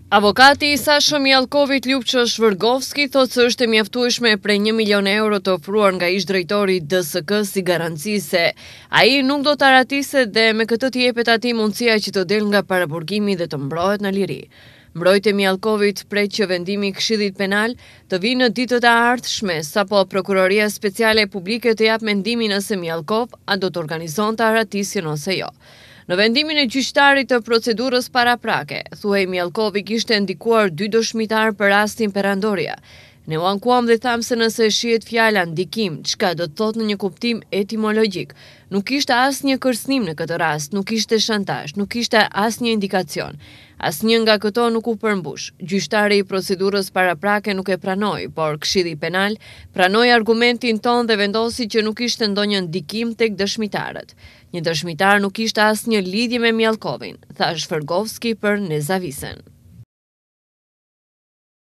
Avokati i Sashë Mjallkovit Ljupço Shvërgovski thotë se është e mjaftueshme prej 1 milion euro të ofruar nga ish-drejtori DSK si garanci se ai nuk do të aratiset dhe me këtë të jepet atij mundësia që të del nga paraburgimi dhe të mbrohet në liri. Mbrojtja e Mjallkovit pret që vendimi i Këshillit Penal të vijë në ditët e ardhshme, sapo Prokuroria Speciale e Publike të jap mendimin nëse Mjallkov a do të organizonte aratisjen ose jo. Në vendimin e gjyqtarit të procedurës paraprake, thuhej Mjallkovi kishte ndikuar 2 dëshmitar për rastin Perandoria. Ne u ankuam dhe tham se nëse shihet fjala ndikim, çka do të thotë në një kuptim etimologjik. Nuk kishte asnjë kërcënim në këtë rast, nuk kishte shantazh, nuk kishte asnjë indikacion. Asnjë nga këto nuk u përmbush. Gjyqtari i procedurës paraprake nuk e pranoi, por Këshilli Penal pranoi argumentin ton dhe vendosi që nuk kishte ndonjë ndikim tek dëshmitarët. Një dëshmitar nuk kishte asnjë lidhje me Mjallkovin, tha Shvërgovski për Nezavisen.